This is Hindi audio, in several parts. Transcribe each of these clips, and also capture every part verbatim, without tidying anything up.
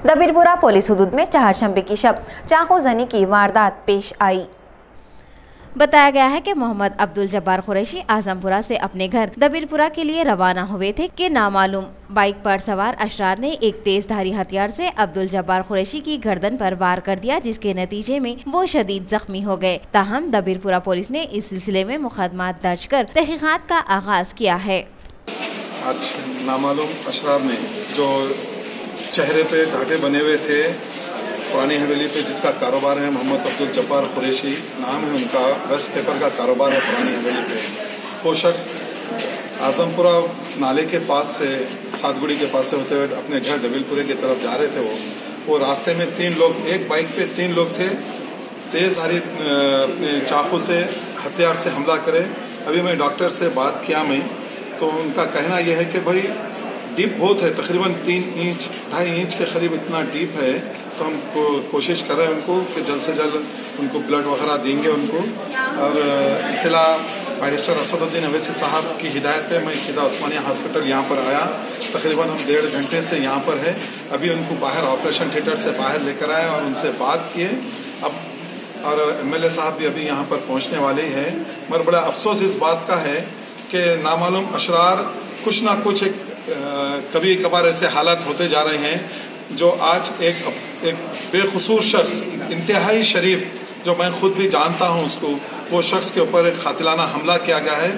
दबिलपुरा पुलिस हुदूद में चारशंबे की शब चाकू जनी की वारदात पेश आई। बताया गया है कि मोहम्मद अब्दुल जब्बार कुरैशी आजमपुरा से अपने घर दबिलपुरा के लिए रवाना हुए थे कि नामालूम बाइक पर सवार अशरार ने एक तेजधारी हथियार से अब्दुल जब्बार कुरैशी की गर्दन पर वार कर दिया, जिसके नतीजे में वो शदीद जख्मी हो गए। ताहम दबिलपुरा पुलिस ने इस सिलसिले में मुकदमा दर्ज कर तहकीकात का आगाज किया है। आज नामालूम अशरार ने जो चेहरे पे घाटे बने हुए थे, पुरानी हवेली पे जिसका कारोबार है मोहम्मद अब्दुल जब्बार कुरैशी नाम है उनका, वेस्ट पेपर का कारोबार है पुरानी हवेली पे। वो शख्स आजमपुरा नाले के पास से सातगुड़ी के पास से होते हुए अपने घर दबिलपुरे की तरफ जा रहे थे। वो वो रास्ते में तीन लोग, एक बाइक पे तीन लोग थे, तेजधारी चाकू से हथियार से हमला करे। अभी मैं डॉक्टर से बात किया मैं, तो उनका कहना यह है कि भाई डीप बहुत है, तकरीबन तीन इंच ढाई इंच के करीब इतना डीप है। तो हम को कोशिश कर रहे हैं उनको कि जल्द से जल्द उनको ब्लड वगैरह देंगे उनको। और इतला बैरिस्टर असदुद्दीन अवैसी साहब की हिदायत पे मैं सीधा उस्मानिया हॉस्पिटल यहाँ पर आया। तकरीबन हम डेढ़ घंटे से यहाँ पर है। अभी उनको बाहर ऑपरेशन थिएटर से बाहर लेकर आए और उनसे बात किए। अब और एमएलए साहब भी अभी यहाँ पर पहुँचने वाले ही है। मगर बड़ा अफसोस इस बात का है कि नामालूम अशरार कुछ ना कुछ एक कभी कभार ऐसे हालात होते जा रहे हैं जो आज एक एक बेकसूर शख्स, इंतहाई शरीफ, जो मैं खुद भी जानता हूं उसको, वो शख्स के ऊपर एक कातिलाना हमला किया गया है।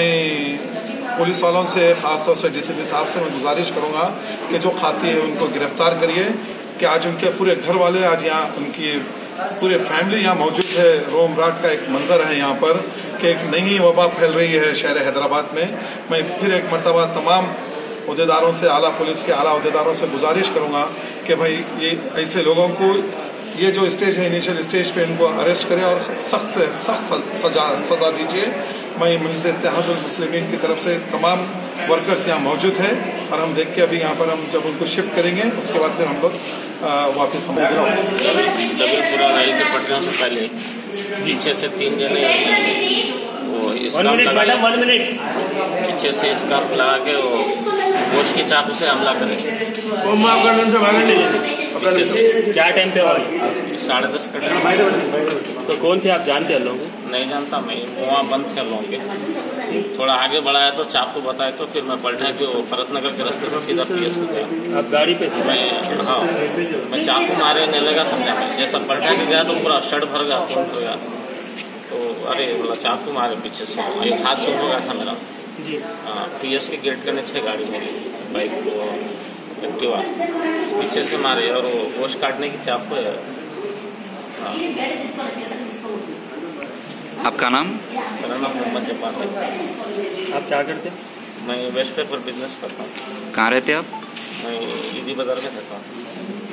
मैं पुलिस वालों से, खासतौर से डीसीपी साहब से मैं गुजारिश करूंगा कि जो खाती है उनको गिरफ्तार करिए। कि आज उनके पूरे घर वाले, आज यहाँ उनकी पूरे फैमिली यहाँ मौजूद है। रोम राट का एक मंजर है यहाँ पर कि एक नई वबा फैल रही है शहर हैदराबाद में। मैं फिर एक मरतबा तमाम उहदेदारों से, आला पुलिस के आला उहदेदारों से गुजारिश करूंगा कि भाई ये ऐसे लोगों को, ये जो स्टेज है इनिशियल स्टेज पे, इनको अरेस्ट करें और सख्त से सख्त सजा सजा दीजिए। मैं मजलिस इत्तेहादुल मुस्लिमीन की तरफ से तमाम वर्कर्स यहाँ मौजूद है और हम देख के अभी यहाँ पर हम जब उनको शिफ्ट करेंगे उसके बाद फिर हम लोग वापस हम दबिलपुरा रेल के पटरियों से पहले पीछे से तीन जने वो पीछे से स्कार्फ लगा के वो गोश की चाकू से हमला करे। पीछे से क्या टाइम पे हुआ? साढ़े दस का टाइम। तो कौन थे, आप जानते हैं लोगों? नहीं जानता मैं, वहाँ बंद कर लोगों के। थोड़ा आगे बढ़ाया तो चाकू बताए, तो फिर मैं पलटा कि वो भरतनगर के रास्ते से सीधा पीएस को गया। आप गाड़ी पे थे? मैं हाँ, मैं चाकू मारे नहीं लगा समझा। मैं जैसा पलटा के गया तो पूरा शर्ट भर गया, खून हो गया। तो अरे बोला चाकू मारे पीछे से, एक हाथ से हो गया था मेरा। हाँ, पीएस के गेट के नीचे गाड़ी मेरी बाइक वो एक्टिवा पीछे से मारे और वो गोश्त काटने की चाकू है। हाँ। आपका नाम? मेरा नाम मोहम्मद जब्बार है। आप क्या करते? मैं वेस्ट पेपर बिजनेस करता हूँ। कहाँ रहते आप? मैं ईदी बाजार में रहता हूँ।